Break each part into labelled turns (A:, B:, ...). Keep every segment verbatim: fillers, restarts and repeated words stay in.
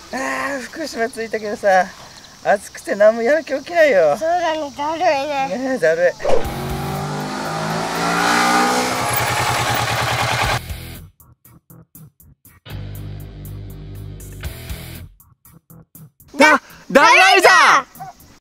A: ああ、福島着いたけどさ、暑くて何もやる気起きないよ。
B: そうだね、だるいね。
A: ねえ、だるい。
C: だ、ダライザー。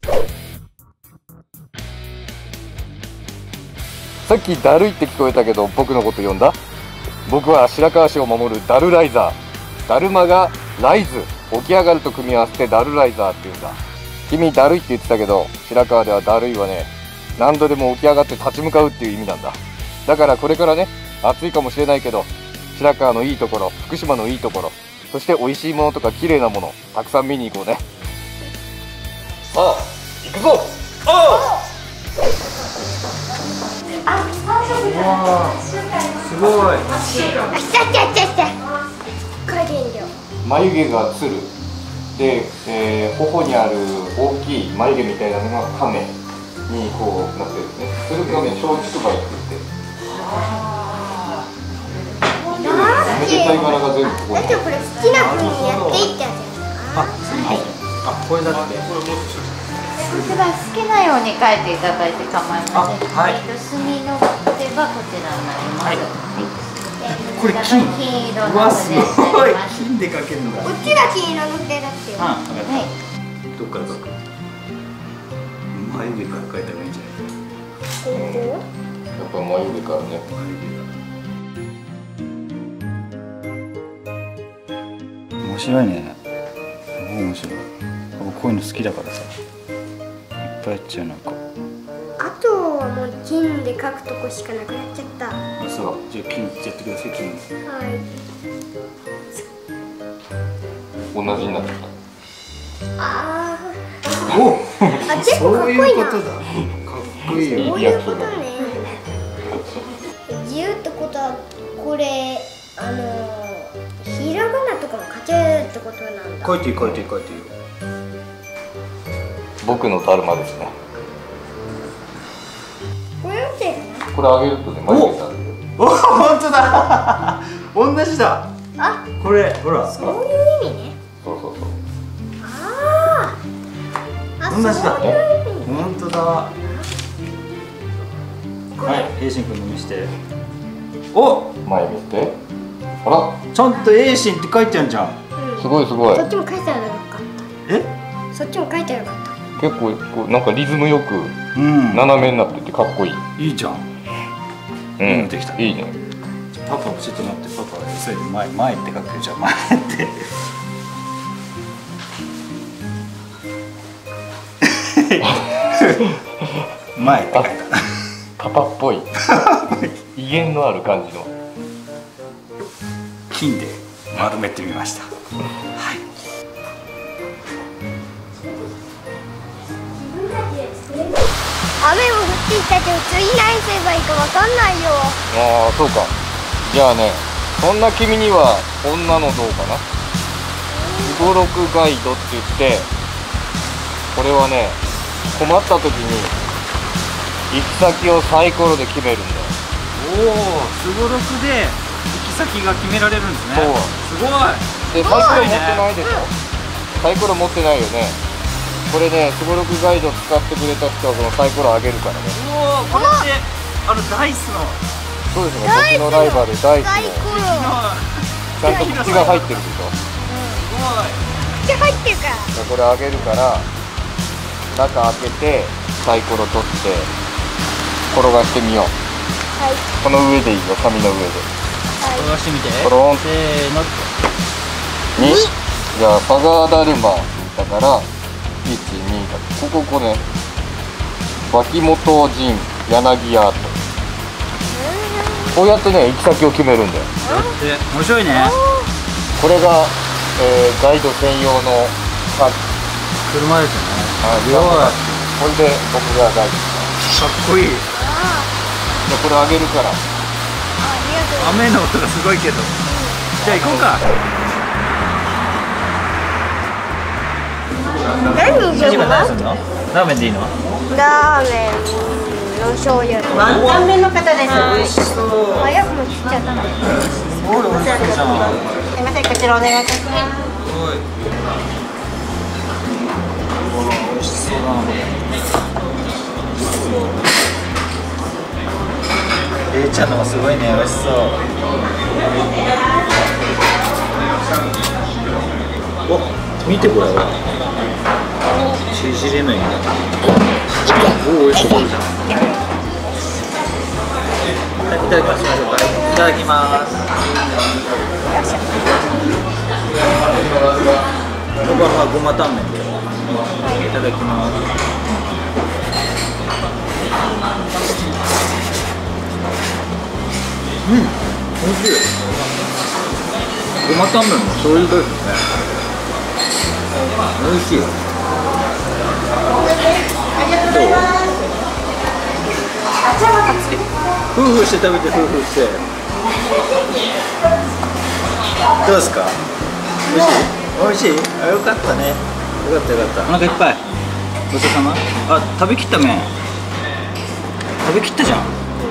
D: さっきだるいって聞こえたけど、僕のこと呼んだ？僕は白川市を守るダルライザー。だるまがライズ、起き上がると組み合わせてダルライザーって言うんだ。君だるいって言ってたけど、白川ではだるいはね、何度でも起き上がって立ち向かうっていう意味なんだ。だからこれからね、暑いかもしれないけど、白川のいいところ、福島のいいところ、そして美味しいものとか綺麗なもの、たくさん見に行こうね。さあ、行くぞ。おう。
C: すごい。
B: あ、来た来た来た来た。加減量。
D: 眉毛がつる。で、えー、頬にある大きい眉毛みたいなのが亀にこうなってるんですね。それがね、松竹梅って言って。めでたい柄が全部ここに。
B: だってこれ好きな風にやっていってやつやな。
C: あ、すみません。あ、これだって。
E: こちら好きなように書いていただいて構いません。
C: はい。
E: 墨の手がこちらになります。はい。
C: これ金。
E: 金色の
C: うわ、す
E: 筆に
C: ごい。
E: なります。
C: 金で書けるんだ。
B: こっちが金色の筆だってよ。
C: あ、
E: はい。
C: どっから書く？眉毛から書いた方がいいんじゃない？
B: こ
D: やっぱ眉毛からね。
C: 面白いね。面白い。僕こういうの好きだからさ。いっぱいやっちゃうなんか。
B: あとはもう金で書くとこしかなくなっちゃった。
C: あ、そう。じゃあ金やってください。金。
B: はい。
D: 同じになっちゃった。
B: あ
C: お。
B: あ、結構かっこいいな。
C: そういうことだ。かっこいいよ。
B: そういうことね。自由ってことはこれあのひらがなとかも書けるってことなんだ。
C: 書いていい書いていい書いていいよ。
D: 僕のだるまですね。
B: これ見てるな。
D: これあげるとね、眉毛になる。
C: お、本当だ。同じだ。
B: あ、
C: これほら。
B: そういう意味ね。
D: そうそうそう。
B: ああ。あ、
C: 同じだ
B: そういう意味。
C: 本当だ。はい、栄信君の見して。お、
D: 前見て。ほら、
C: ちゃんと栄信って書いてあるじゃん。
B: うん
D: すごいすごい。
B: そっちも書いてあるのか。
C: え？
B: そっちも書いてあるのか。
D: 結構こうなんかリズムよく
C: うん。
D: 斜めになっててかっこいい。
C: いいじゃん。
D: うん、
C: いいのできた
D: いいね。
C: パパちょっと待って、パパそれ前前って書くよじゃあ前って。前って書いた。
D: パパっぽい。威厳のある感じの。
C: 金で丸めてみました。はい。
B: 雨も降ってきたけど次何すればいいかわかんないよ。
D: ああ、そうか。じゃあね、そんな君にはこんなのどうかな。すごろくガイドって言って、これはね、困った時に行き先をサイコロで決めるんだよ。
C: おお、すごろくで行き先が決められるんですね。
D: そう。
C: すごい。
D: で、サイコロ持ってないでしょ。サイコロ持ってないよね。これね、すごろくガイド使ってくれた人はこのサイコロあげるからね。
C: おお、これってあのダイスの
D: そうですね、僕のライバルダイスの
B: サイコロ。
D: ちゃんと口が入ってるでしょ。
B: 口入ってるから。
D: でこれあげるから中開けてサイコロ取って転がしてみよう。
B: はい。
D: この上でいいよ、紙の上で。
C: 転がしてみて。
D: コロン
C: せーの。
D: に。じゃあサガーダルマだからいち、にだ。こここれ脇本陣柳アート。こうやってね行き先を決めるんだよ。
C: で面白いね。
D: これが、えー、ガイド専用のカード。
C: 車ですよね。
D: あ、
C: すごい。
D: これで僕がガイドし
C: かっこいい。
D: た。じゃあこれあげるから。
B: ありがとう。
C: 雨の音がすごいけど。じゃあ行こうか。
B: 何にしようかな。
C: すんの？ラーメンでいいの？
B: ラーメンの醤油。
E: ワンタン麺の方です。
C: 美味しそう。
B: 早くも切っちゃった。
C: すごい美味しそうじゃん。
E: すみません、こちらお願いいたします。
C: ごい。美味しそうだなこれ。れいちゃんのもすごいね、美味しそう。お、見てこれは。縮れ麺。おお、美味しそうじゃん。いただきます。いただきます。僕はまあごまタンメンでいただきます。うん、美味しい。ごまタンメンも醤油ですね。美味しい。どう？夫婦して食べて、夫婦して。どうですか？美味しい？美味しい？あ、よかったね。よかったよかった。お腹いっぱい。ごちそうさま。あ、食べきった麺。食べきったじゃん。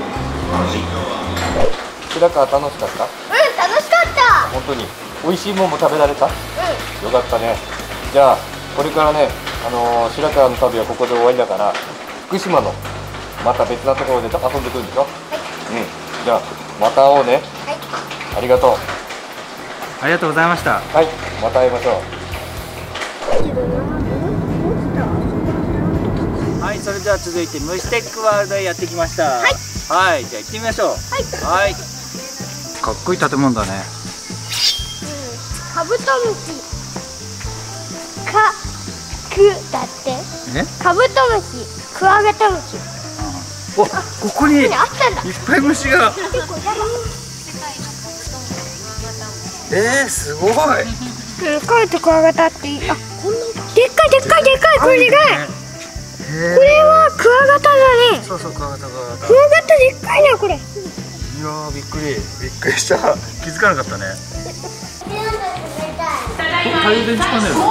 D: 白川楽しかった？
B: うん、楽しかった。
D: 本当に美味しいもんも食べられた？うん。よかったね。じゃあこれからね、あのー、白川の旅はここで終わりだから、福島のまた別なところで遊んでくるんでしょ？はい。うん。じゃあまた会おうね。はい。ありがとう。
C: ありがとうございました。
D: はい、また会いましょう。
A: はい、それでは続いて虫テックワールドへやってきました。はい。はい、じゃあ行ってみましょう。はい。はい。
C: かっこいい建物だね。
B: カブトムシ。か、くだって。
C: え？
B: カブトムシ、クワガタムシ。
C: お、ここにいっ
B: あったんだ。
C: ぱい虫が。えー、すごい。
B: カブとクワガタっていい。あ、こんな。でっかいでっかいでっかい、これでかい。これはクワガタだね。
C: そうそう、クワガタクワガタ。
B: クワガタでっかいなこれ。
C: いやー、びっくりびっくりした。気づかなかったね。太陽電池パネル。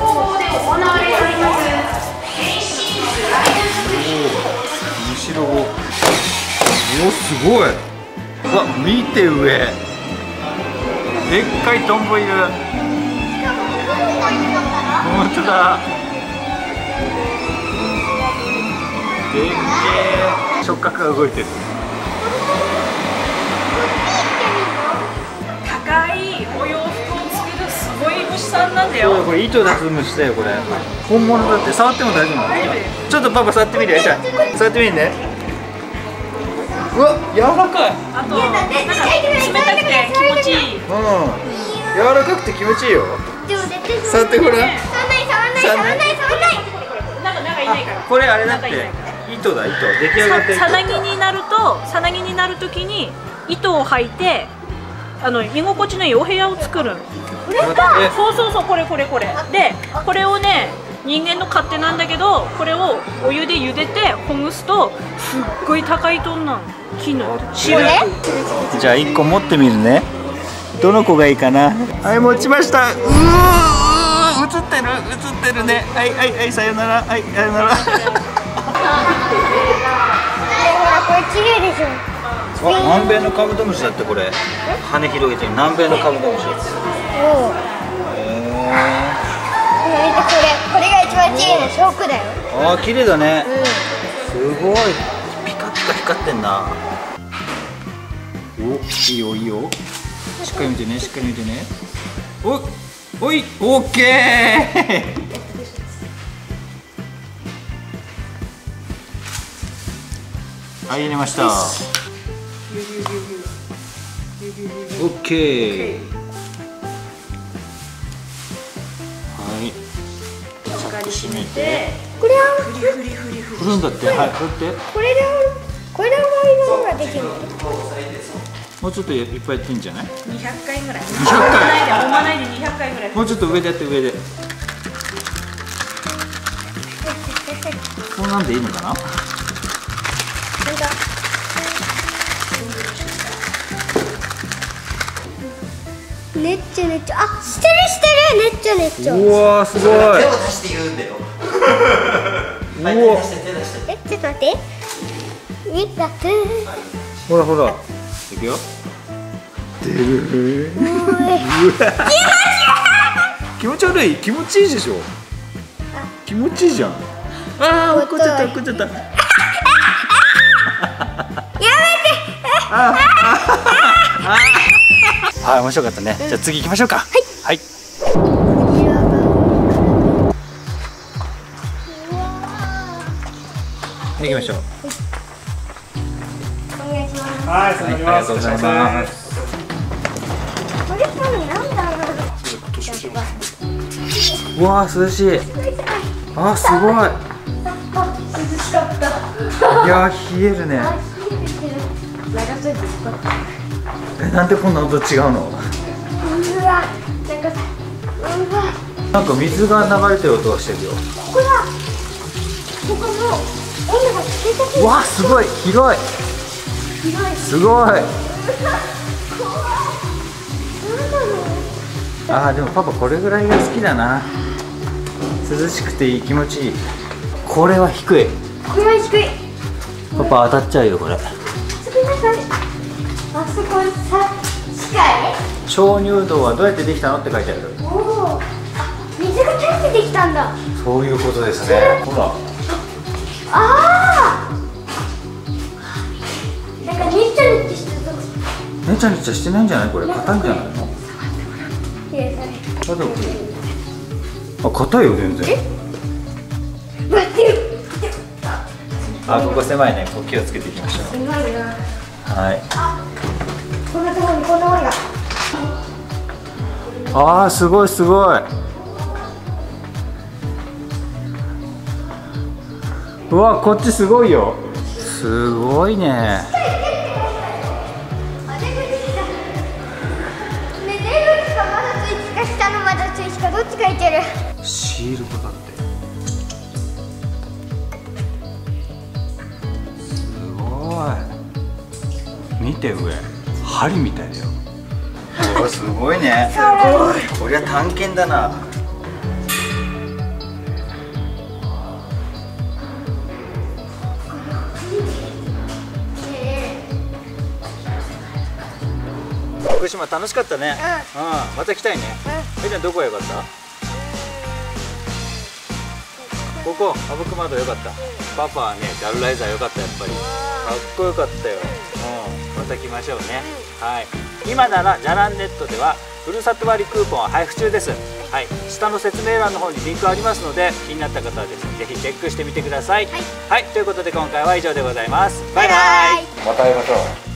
C: 後ろを。お、すごい。うわ、見て上。でっかいトンボいる。本当だ。でっけえ。触覚が動いてる。
F: 高いお洋服を作るすごい虫さんなんだよ。
C: これ糸出す虫だよこれ。本物だって。触っても大丈夫なの？ちょっとパパ触ってみるよ。じゃあ触ってみるね。うわ、柔らかい。
F: あとなんか冷たくて気持ちいい。
C: うん。柔らかくて気持ちいいよ。触ってごらん。
B: 触らない触らない触らない触らない。
F: なんかなんかいないから。
C: これあれだって。糸だ、糸。出来上がった糸。
F: さなぎになるとさなぎになるときに糸を履いて、あの居心地のいいお部屋を作る。
B: これか。
F: そうそうそう、これこれこれで、これをね、人間の勝手なんだけど、これをお湯で茹でてほぐすとすっごい高いトンなの。木の白い。
C: じゃあ一個持ってみるね。どの子がいいかな。はい、持ちました。うー、映ってる映ってるね。はいはいはい、さよなら。はい、さよなら。
B: ほらこれ綺麗でしょ。
C: あ、南米のカブトムシだってこれ。羽広げてる南米のカブトムシ。
B: おお。
C: へ
B: 見てこれ、これが一番綺麗なショークだよ。
C: ー。あー、綺麗だね。
B: う
C: すごい。ピカピカ光ってんな。お、いいよいいよ。しっかり見てね、しっかり見てね。お、おい、オッケー。はい、入れました。オッケー。はい。ちょっと閉めて。
B: これは
C: 振るんだって、はい、振って。
B: これでこれで終わりの方ができる。
C: もうちょっといっぱいやってんじゃない？
F: にひゃっかいぐらい。
C: にひゃっかい。
F: 揉まないでにひゃっかいぐらい。
C: もうちょっと上でやって上で。こんなんでいいのかな？
B: ねっちょねっちょ、あ、してるしてる、ねっちょねっちょ。
C: うわー、すごい。
A: 手を出して言うんだよ。
C: うわ、
B: え、ちょっと待って。みだって。
C: ほらほら。いくよ。出る。うわ。 気持ち悪い、気持ちいいでしょ。気持ちいいじゃん。ああ、怒っちゃった、怒っちゃった。やめて。はい、面白かったね。じゃあ次行きましょうか。はい。行きましょう。
B: お願いします。
C: はい、ありがとうございます。
B: これ多分なんだろう。
C: うわー、涼しい。あー、すごい。
B: 涼しかった。
C: いやー、冷えるね。え、なんでこんな音違うの？
B: うわ、なんか、うわ。
C: なんか水が流れてる音がしてるよ。
B: ここだ。ここも温度がつけたけど。
C: うわ、すごい、広い。
B: 広い。
C: すごい。あー、でもパパこれぐらいが好きだな。涼しくていい、気持ちいい。これは低い。
B: これは低い。
C: パパ当たっちゃうよこれ。
B: すみません。あそこさ、近い。
C: 鍾乳洞はどうやってできたのって書いてある。
B: おお。あ、水が垂れてできたんだ。
C: そういうことですね。ほら。
B: ああ。なんかねちゃねちゃしてる。
C: ねちゃねちゃしてないんじゃない？これ硬いんじゃないの？あ、硬いよ全然。
B: 待ってる。
C: あ、ここ狭いね。ここ気をつけていきましょう。
B: 狭いな。
C: はい。
B: こんなところにこんなものが。
C: ああ、すごいすごい。うわ、こっちすごいよ。すごいね。
B: どっちかいける。
C: シールドだって。すごい。見て上、針みたいだよ。お、すごいね。すごい。こりゃ探検だな。福島楽しかったね。うん、うん、また来たいね。え、じゃあどこが良かった？ここ、阿武隈堂良かった。パパはね、ダルライザー良かった。やっぱりかっこよかったよ。うん、また来ましょうね。はい。今ならじゃらんネットではふるさと割クーポンを配布中です。はい、下の説明欄の方にリンクありますので、気になった方はですね、ぜひチェックしてみてください。はい、はい、ということで今回は以上でございます。バイバイ。
D: また会いましょう。